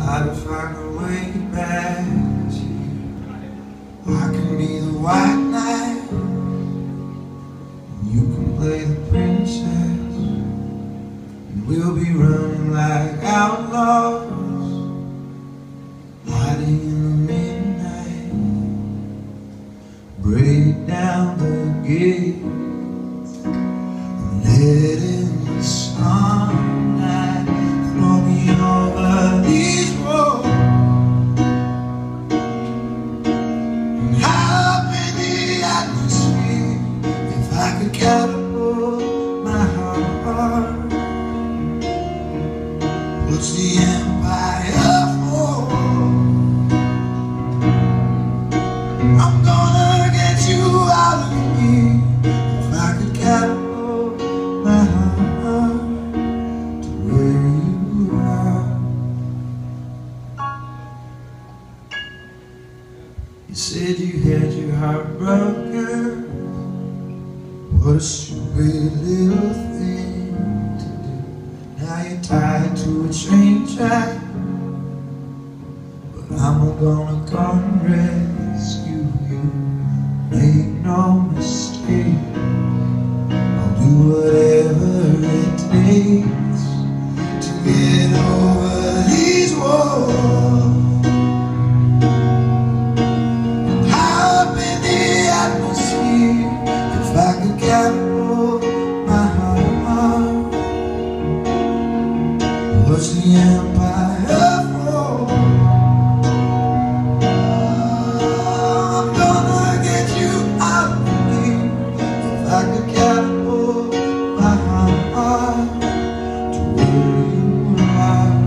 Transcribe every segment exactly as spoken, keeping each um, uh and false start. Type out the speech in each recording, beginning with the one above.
Try to find a way back to you. I can be the white knight, and you can play the princess, and we'll be running like outlaws, hiding in the midnight. Break down the gates and let in the sunlight. Throw me over these roads and high up in the atmosphere. If I could catapult my heart, what's the empire for? I'm gonna get you out of here. If I could catapult my heart to where you are. You said you had your heart broken. What a stupid little thing to do. Now you're tied to a train track, but I'm gonna come rescue you. Make no mistake, I'll do whatever it takes to get over these walls. High up in the atmosphere, if I could catapult my heart, what's the empire for? I'm gonna get you out of here. If I could catapult my heart to where you are.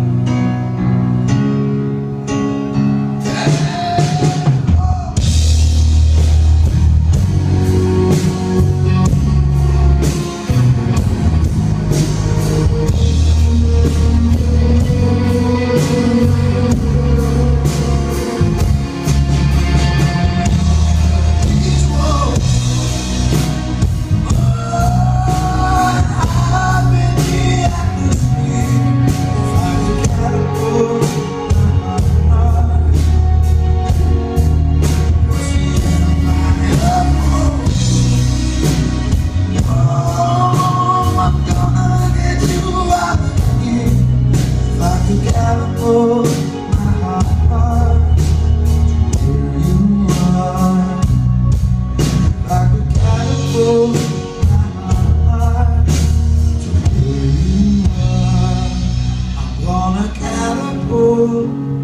Catapult my heart to where you are. If I could catapult my heart to where you are, I'm gonna catapult